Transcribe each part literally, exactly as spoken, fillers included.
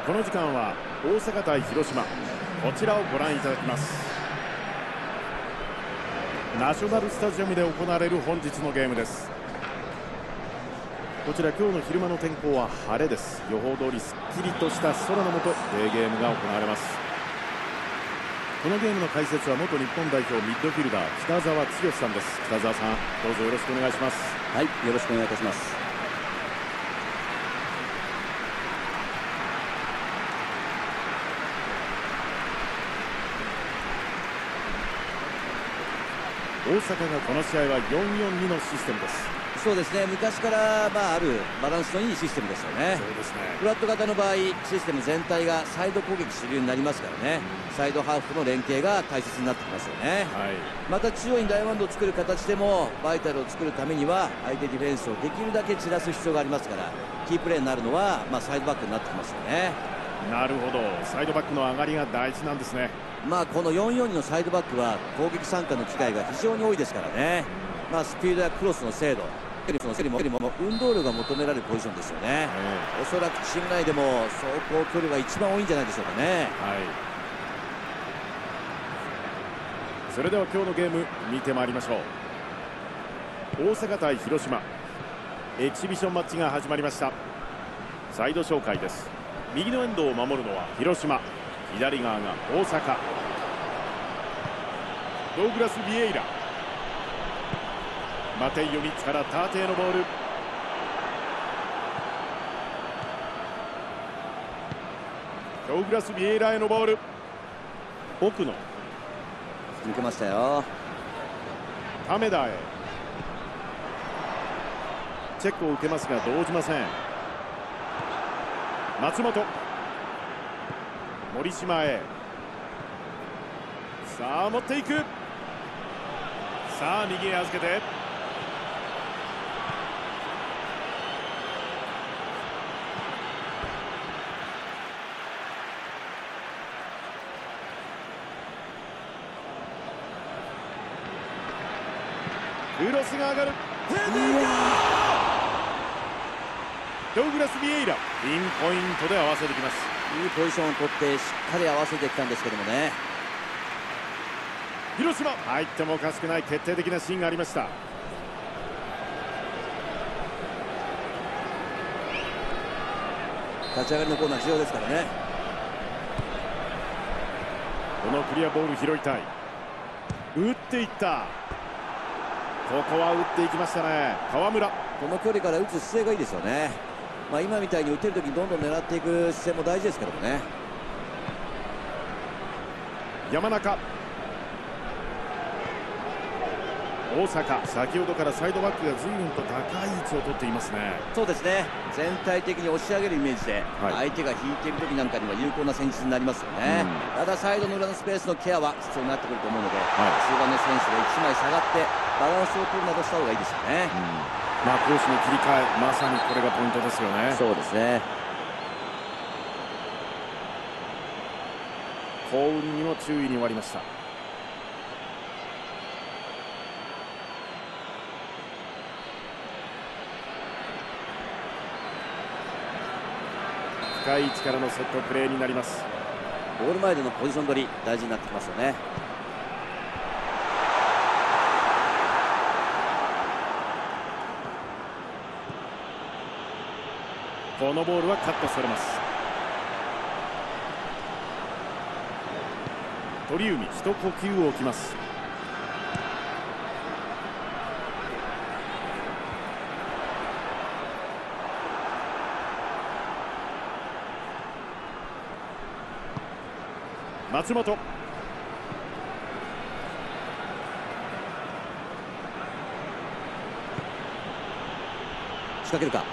この時間は大阪対広島、こちらをご覧いただきます。ナショナルスタジアムで行われる本日のゲームです。こちら今日の昼間の天候は晴れです。予報通りすっきりとした空の下、デーゲームが行われます。このゲームの解説は元日本代表ミッドフィルダー北澤剛さんです。北澤さん、どうぞよろしくお願いします。 はい、よろしくお願いいたします。 大阪がこの試合はよんよんにのシステムです。 そうですね、昔から、まあ、あるバランスのいいシステムですよね。 そうですね。 フラット型の場合、システム全体がサイド攻撃主流になりますからね、うん、サイドハーフとの連携が大切になってきますよね、はい、また中央にダイヤモンドを作る形でもバイタルを作るためには相手ディフェンスをできるだけ散らす必要がありますから、キープレーになるのは、まあ、サイドバックになってきますよね。 なるほど、サイドバックの上がりが大事なんですね。 まあこのよんよんにのサイドバックは攻撃参加の機会が非常に多いですからね、まあ、スピードやクロスの精度、運動量が求められるポジションですよね、うん、おそらくチーム内でも走行距離が一番多いんじゃないでしょうかね、はい、 それでは今日のゲーム見てまいりましょう。大阪対広島、エキシビションマッチが始まりました。サイド紹介です。右のエンドを守るのは広島、左側が大阪。ドーグラス・ビエイラ、マテイヨ・ミッツからターテイのボール。ドーグラス・ビエイラへのボール。奥野、 抜けましたよ。 タメダへチェックを受けますが動じません。松本、森島へ、さあ持っていく。さあ右へ預けて、クロスが上がる。ドーグラス・ビエイラ、ピンポイントで合わせてきます。 いいポジションを取ってしっかり合わせてきたんですけどもね。 広島、入ってもおかしくない決定的なシーンがありました。 立ち上がりのコーナー重要ですからね。 このクリアボール拾いたい。打っていった。ここは打っていきましたね、川村。 この距離から打つ姿勢がいいですよね。まあ今みたいに打てるときにどんどん狙っていく姿勢も大事ですけどもね。 山中、大阪、先ほどからサイドバックが随分と高い位置を取っていますね。 そうですね、全体的に押し上げるイメージで、はい、相手が引いている時なんかには有効な戦術になりますよね、うん、ただサイドの裏のスペースのケアは必要になってくると思うので、はい、中盤の選手がいちまい下がってバランスを取るなどした方がいいですよね、 うん、まあ攻守の切り替え、まさにこれがポイントですよね。 そうですね。 幸運にも注意に終わりました。深い位置からのセットプレーになります。 ゴール前でのポジション取り大事になってきますよね。 このボールはカットされます。鳥海、一呼吸を置きます。松本、 仕掛けるか。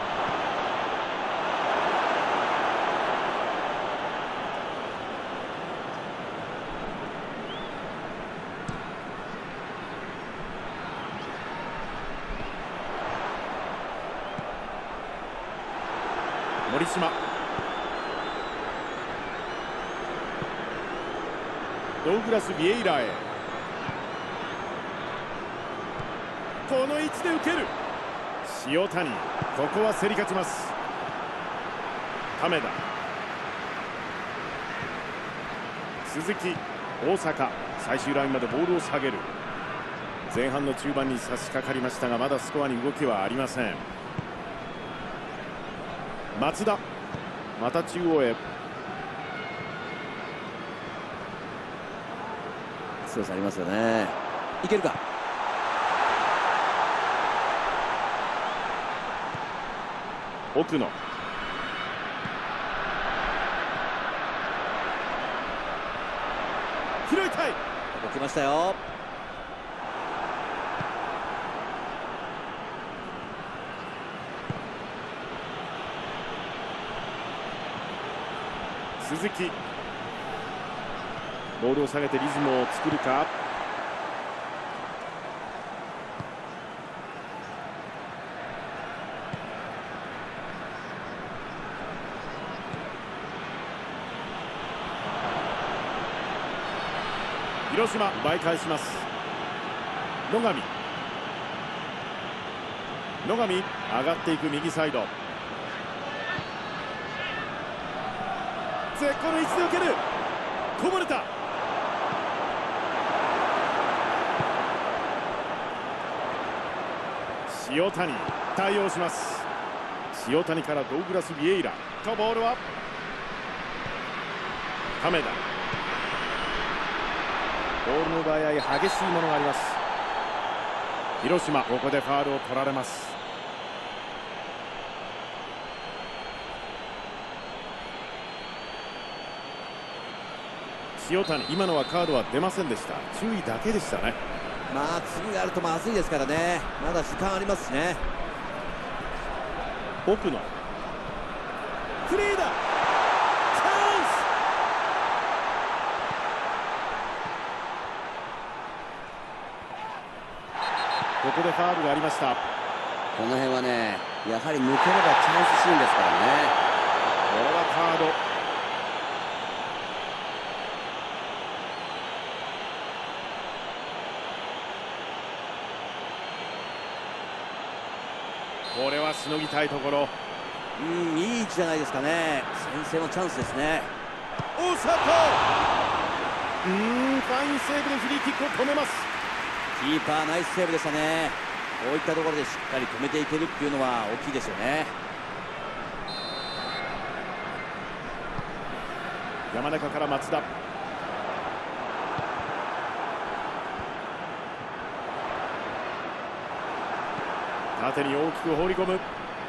森島、ドーグラス・ビエイラへ、この位置で受ける。塩谷、ここは競り勝ちます。亀田、 鈴木、大阪、最終ラインまでボールを下げる。前半の中盤に差し掛かりましたが、まだスコアに動きはありません。松田、また中央へ。 強さありますよね。いけるか。 奥野、拾いたい。 起きましたよ。 鈴木、ボールを下げてリズムを作るか。広島、奪い返します。野上、野上、上がっていく右サイド。絶好の位置で受ける。こぼれた。塩谷、対応します。塩谷からドウグラス・ビエイラと、ボールは亀田。ボールの奪い合い、激しいものがあります。広島、ここでファウルを取られます。塩谷、今のはカードは出ませんでした。注意だけでしたね。 まあ次があるとまずいですからね。まだ時間ありますしね。 奥野、フリーだ。チャンス。ここでファウルがありました。 この辺はね、やはり抜ければチャンスシーンですからね。 これはカード。これはしのぎたいところ。 うん、いい位置じゃないですかね。先制のチャンスですね。 大迫、うーん、ファインセーブでフリーキックを止めます。 キーパーナイスセーブでしたね。こういったところでしっかり止めていけるっていうのは大きいですよね。 山中から松田、縦に大きく放り込む。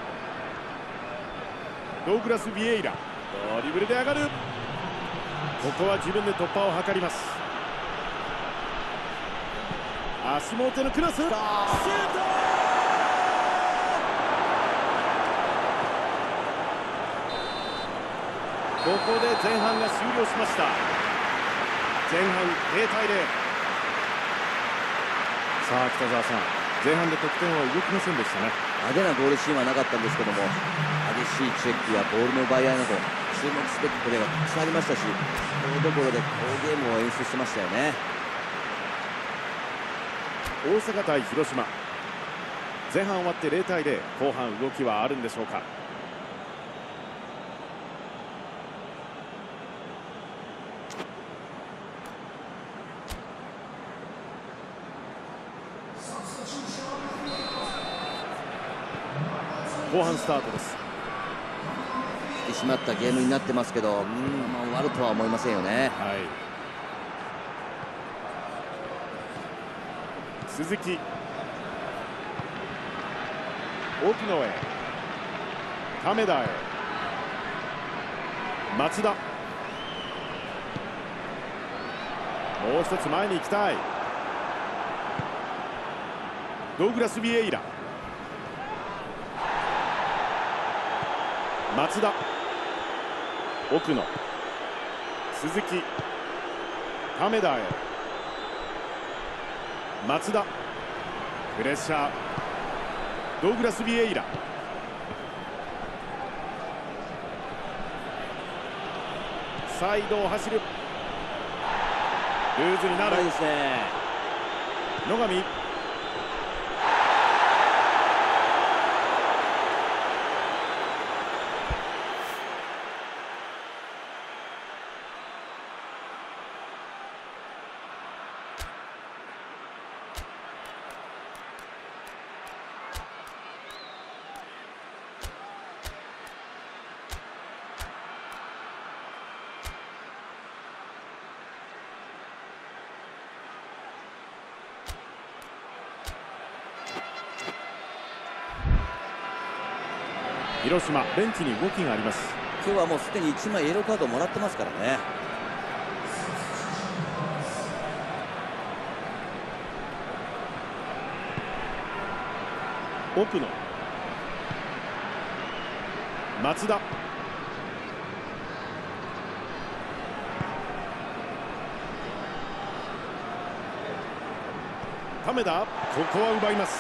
ドウグラス・ビエイラ、ドリブルで上がる。ここは自分で突破を図ります。足元のクロス、シュート。ここで前半が終了しました。前半ゼロたいゼロ。さあ北澤さん、前半で得点は動きませんでしたね。 派手なゴールシーンはなかったんですけども、激しいチェックやボールの奪い合いなど注目すべきプレーがたくさんありましたし、こういうところで好ゲームを演出してましたよね。 大阪対広島、前半終わってゼロたいゼロ、後半動きはあるんでしょうか。後半スタートです。 引き締まったゲームになってますけど、うん、まあ、終わるとは思いませんよね。 はい、鈴木、奥野へ、亀田へ、松田、もう一つ前に行きたい。ドウグラス・ビエイラ、松田、奥野、鈴木、亀田へ、松田、プレッシャー、ドウグラス・ビエイラ、サイドを走る。ルーズになる。 いいですね。 野上、 広島ベンチに動きがあります。 今日はもうすでにいちまいイエローカードをもらってますからね。 奥野、松田、亀田、ここは奪います。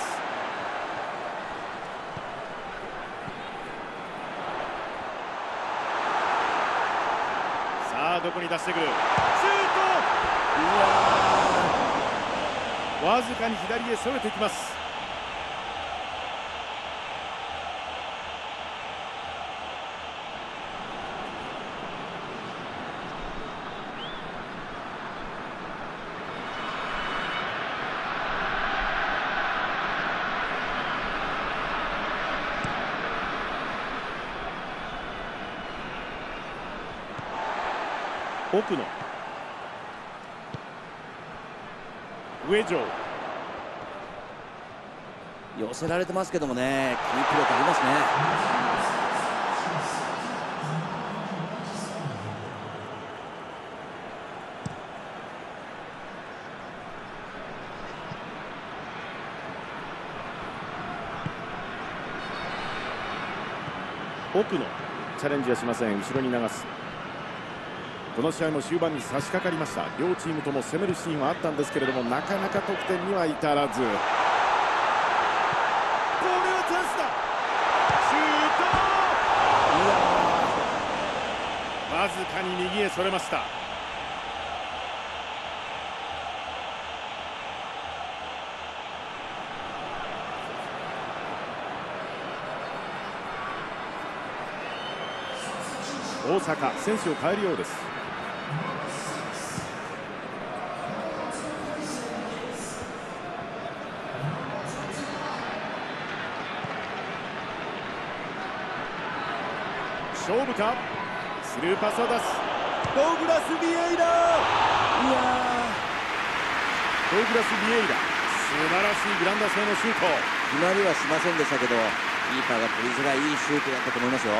さあどこに出してくる。シュート。わずかに左へそれていきます。奥野、上条、 寄せられてますけどもね、キープ力ありますね。 奥野、チャレンジはしません。後ろに流す。この試合も終盤に差し掛かりました。両チームとも攻めるシーンはあったんですけれども、なかなか得点には至らず。これはチャンスだ。シュート。わずかに右へそれました。大阪、選手を変えるようです。勝負か。スルーパスを出す。ドグラス・ビエイラ。いやドグラス・ビエイラ、素晴らしいグラウンダー性のシュート。 決まりはしませんでしたけど、キーパーが取りづらいいいシュートだったと思いますよ。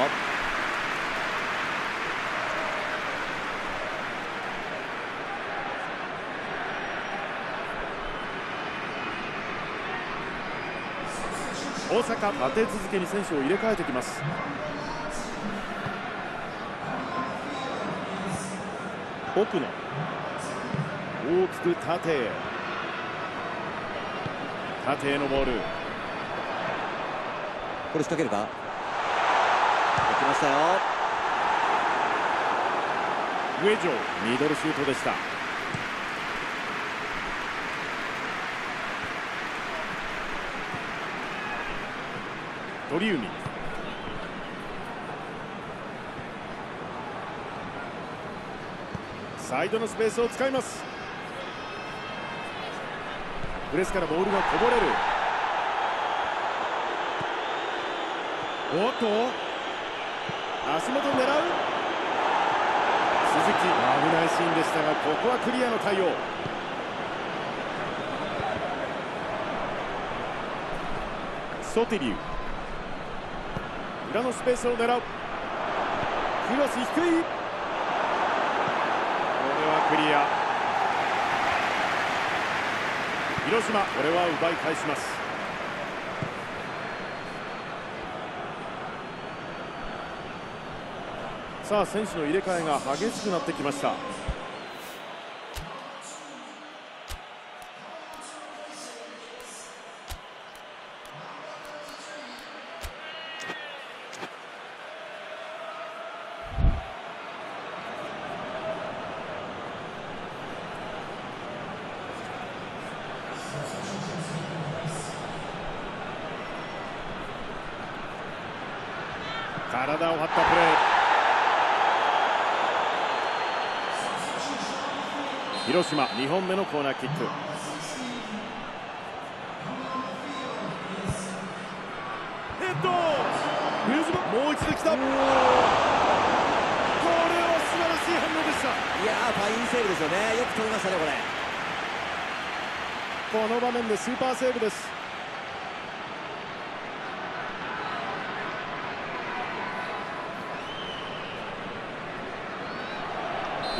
大阪、立て続けに選手を入れ替えてきます。奥野、大きく縦へ、縦へのボール。 これ仕掛けるか。できましたよ。 上条、ミドルシュートでした。鳥海、サイドのスペースを使います。プレスからボールがこぼれる。おっと足元を狙う。鈴木、危ないシーンでしたが、ここはクリアの対応。ソティリュー、裏のスペースを狙う。クロス低い。これはクリア。広島、これは奪い返します。さあ選手の入れ替えが激しくなってきました。体を張ったプレー。広島にほんめのコーナーキック。ヘッド、もう一度来た。これは素晴らしい反応でした。 いやー、ファインセーブですよね。よく取りましたね、これ。 この場面でスーパーセーブです。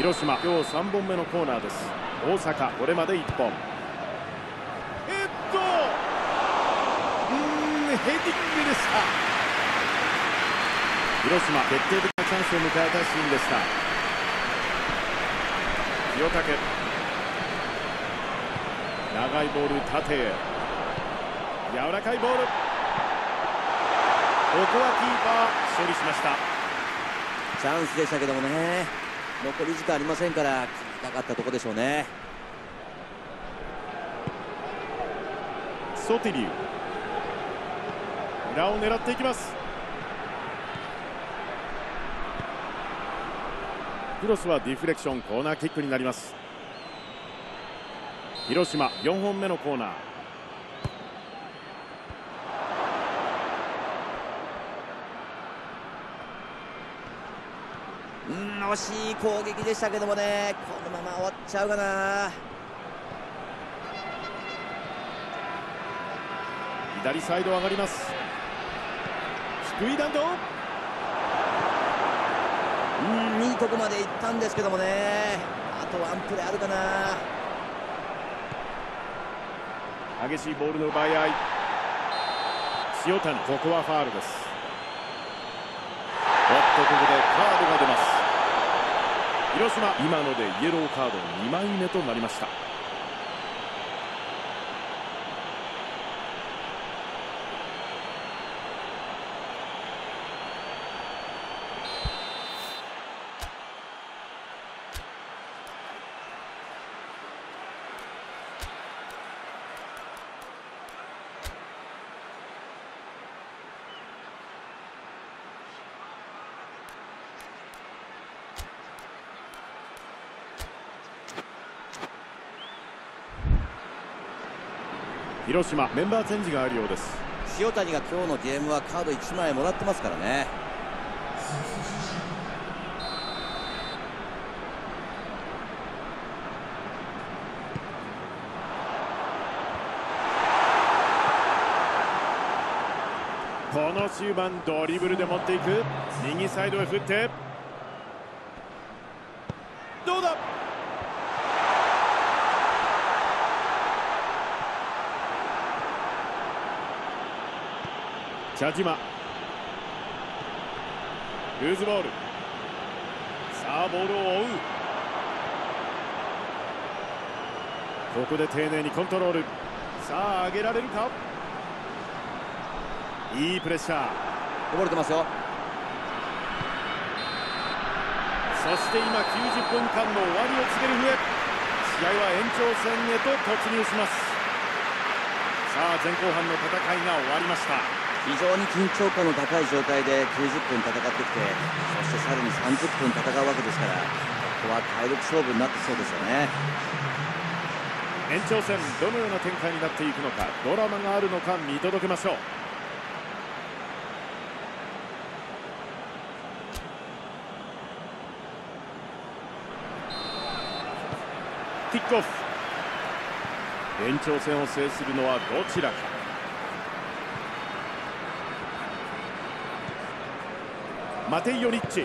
広島、今日さんぼんめのコーナーです。大阪、これまでいっぽん。えっとうーんヘディングでした。広島、決定的なチャンスを迎えたシーンでした。清武、長いボール縦へ、柔らかいボール、ここはキーパー処理しました。 チャンスでしたけどもね、残り時間ありませんから決めたかったところでしょうね。 ソティリュー、裏を狙っていきます。クロスはディフレクション、コーナーキックになります。広島よんほんめのコーナー。 うん、惜しい攻撃でしたけどもね、このまま終わっちゃうかな。 左サイド上がります。低い弾道、 うん、いいとこまで行ったんですけどもね、あとワンプレーあるかな。 激しいボールの奪い合い。塩谷、ここはファウルです。おっと、ここでカードが出ます。広島、今のでイエローカードにまいめとなりました。広島、メンバーチェンジがあるようです。 塩谷が今日のゲームはカードいちまいもらってますからね。 この終盤、ドリブルで持っていく。右サイドへ振って、どうだ。茶島、ルーズボール。さあボールを追う。ここで丁寧にコントロール。さあ上げられるか。いいプレッシャー。 こぼれてますよ。 そして今きゅうじゅっぷんかんの終わりを告げる笛。試合は延長戦へと突入します。さあ前後半の戦いが終わりました。 非常に緊張感の高い状態できゅうじゅっぷん戦ってきて、そしてさらにさんじゅっぷん戦うわけですから、ここは体力勝負になってそうですよね。 延長戦、どのような展開になっていくのか、ドラマがあるのか見届けましょう。キックオフ。延長戦を制するのはどちらか。マテイオ・リッチ、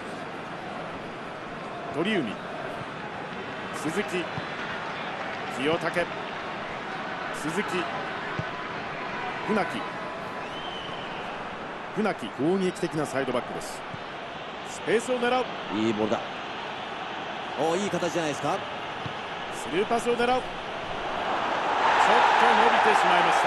鳥海、鈴木、清武、鈴木、船木、船木、攻撃的なサイドバックです。スペースを狙う。 いいボールだ。おー、いい形じゃないですか。 スルーパスを狙う。ちょっと伸びてしまいました。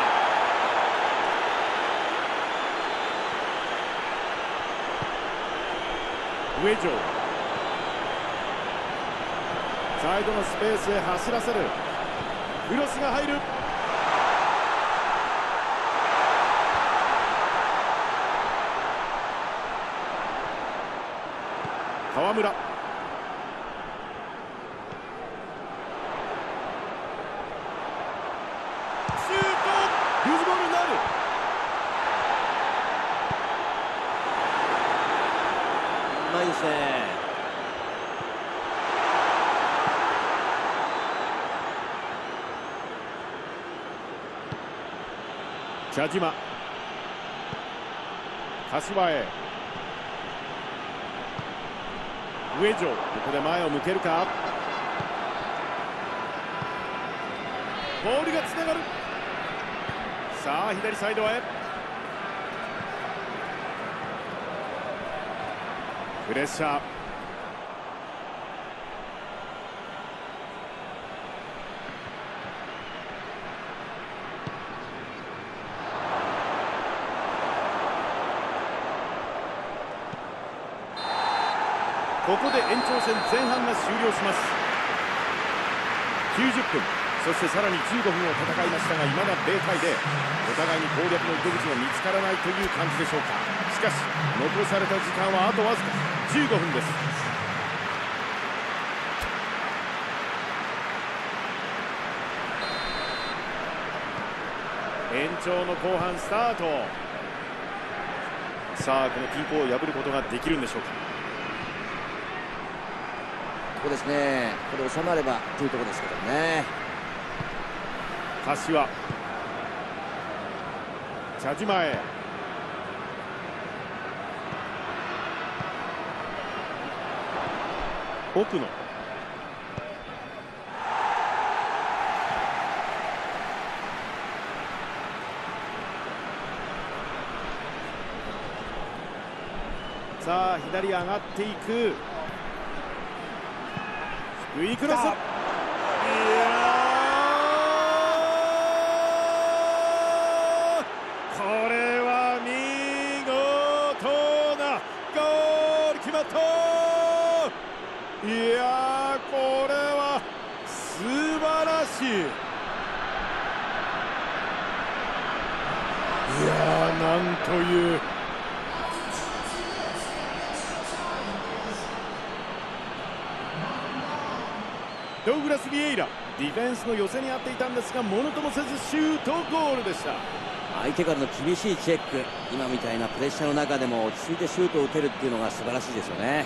上城、サイドのスペースへ走らせる。クロスが入る。河村、シュート。ルーズボールになる。 うまいですね。 茶島、柏へ、 上条、ここで前を向けるか。ボールがつながる。さあ左サイドへ。プレッシャー。ここで延長戦前半が終了します。きゅうじゅっぷん、そしてさらにじゅうごふんを戦いましたが、いまだゼロたいゼロ、お互いに攻略の糸口が見つからないという感じでしょうか。しかし残された時間はあとわずかじゅうごふんです。延長の後半スタート。さあこの均衡を破ることができるんでしょうか。 ここですね、これ収まればというところですけどね。 柏、茶島へ。奥野、さあ左上がっていく。低いクロス。いやー、これは見事なゴール、決まった。いやー、これは素晴らしい。いやー、なんという。ドウグラス・ビエイラ、ディフェンスの寄せにあっていたんですが、ものともせずシュートゴールでした。 相手からの厳しいチェック、今みたいなプレッシャーの中でも落ち着いてシュートを打てるっていうのが素晴らしいですよね。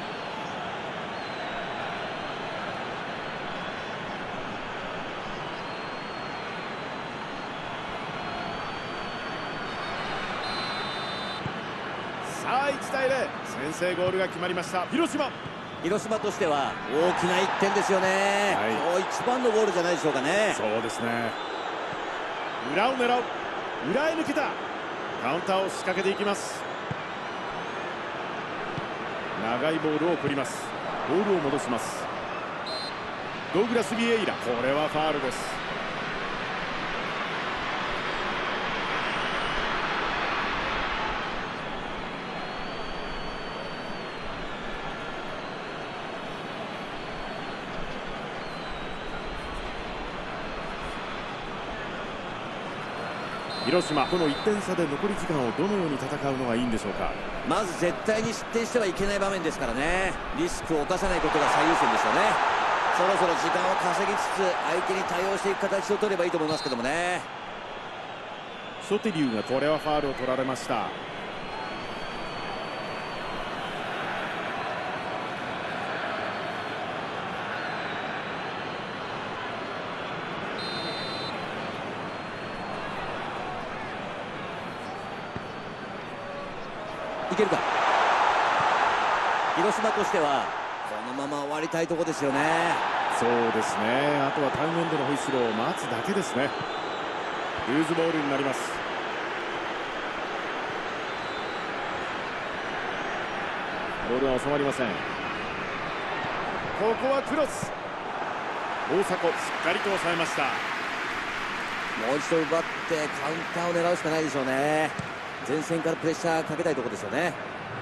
さあいちたいゼロ、先制ゴールが決まりました。広島、 広島としては大きないってんですよね、はい、今日一番のゴールじゃないでしょうかね。 そうですね。裏を狙う。裏へ抜けた。カウンターを仕掛けていきます。長いボールを送ります。ボールを戻します。ドウグラス・ビエイラ、これはファウルです。広島、このいってん差で残り時間をどのように戦うのがいいんでしょうか。 まず絶対に失点してはいけない場面ですからね。リスクを冒さないことが最優先ですよね。そろそろ時間を稼ぎつつ相手に対応していく形を取ればいいと思いますけどもね。 ソテリューがこれはファウルを取られました。 いけるか。広島としてはこのまま終わりたいところですよね。 そうですね。あとはタイムエンドのホイッスルを待つだけですね。ルーズボールになります。ボールは収まりません。ここはクロス。大迫、しっかりと抑えました。 もう一度奪ってカウンターを狙うしかないでしょうね。前線からプレッシャーかけたいところですよね。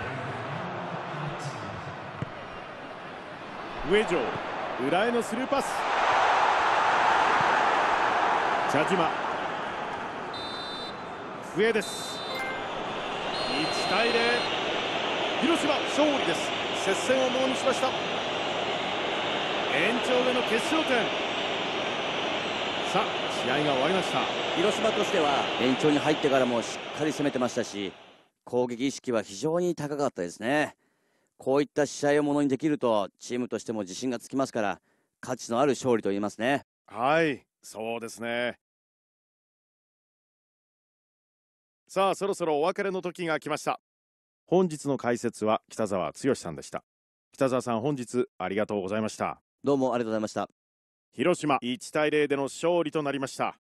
上条、裏へのスルーパス。茶島、上です。いちたいゼロ、広島勝利です。接戦をものにしました。延長での決勝点。さあ試合が終わりました。 広島としては延長に入ってからもしっかり攻めてましたし、攻撃意識は非常に高かったですね。こういった試合をものにできるとチームとしても自信がつきますから、価値のある勝利と言えますね。 はい、そうですね。さあそろそろお別れの時が来ました。本日の解説は北澤剛さんでした。 北澤さん、本日ありがとうございました。 どうもありがとうございました。 広島いちたいゼロでの勝利となりました。